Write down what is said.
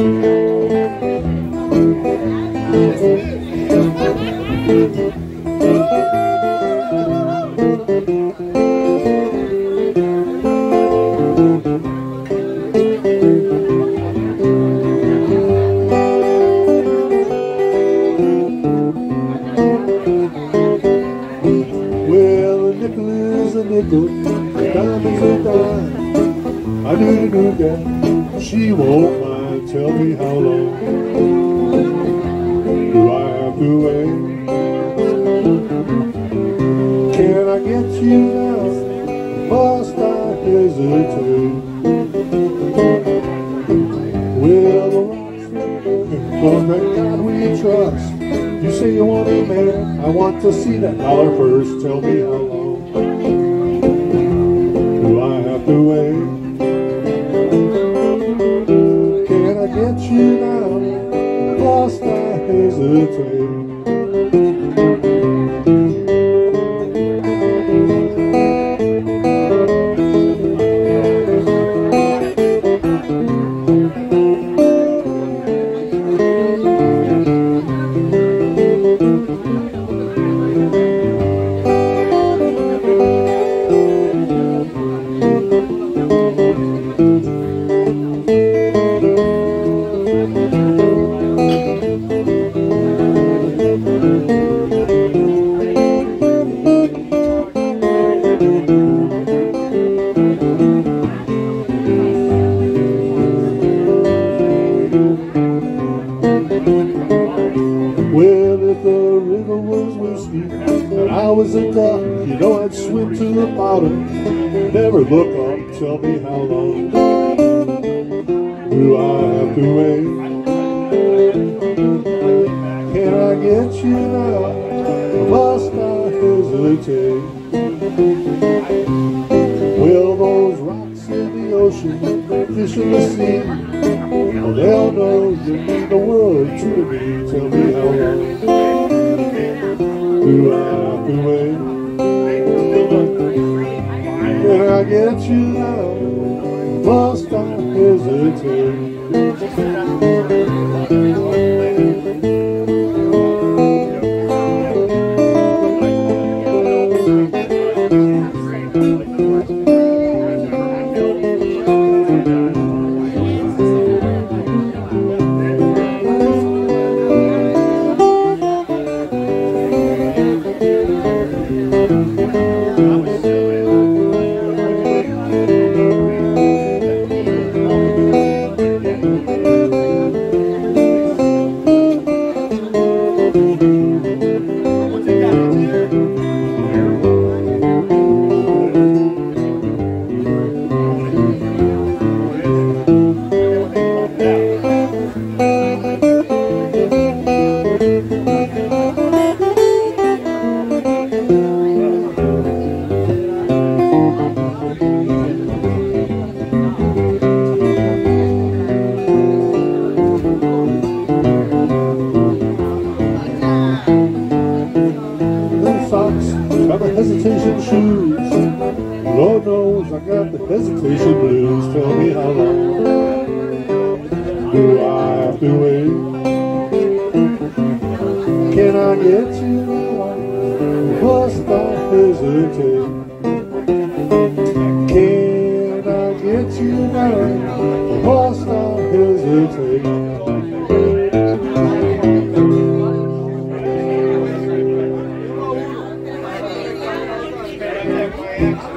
Well, a nickel is a nickel, a dime is a dime. I knew that she won't mind. Tell me how long do I have to wait? Can I get you now? Must I hesitate? Well, the rocks, oh, thank God we trust. You say you want a man, I want to see that dollar first. Tell me how long do I have to wait? Can I get you now? Must I hesitate? Well, if the river was whiskey and I was a duck, you know I'd swim to the bottom, never look up. Tell me how long do I have to wait? Can I get you now? Or must I hesitate? Well, those rocks in the ocean, fish in the sea, well, they'll know you mean the world to me. Tell me how long do I have to wait? Can I get you now? Must I hesitate? Got the hesitation shoes. Lord knows I got the hesitation blues. Tell me how long do I have to wait? Can I get you now? Must I hesitate? Can I get you now? Must I hesitate? Yeah.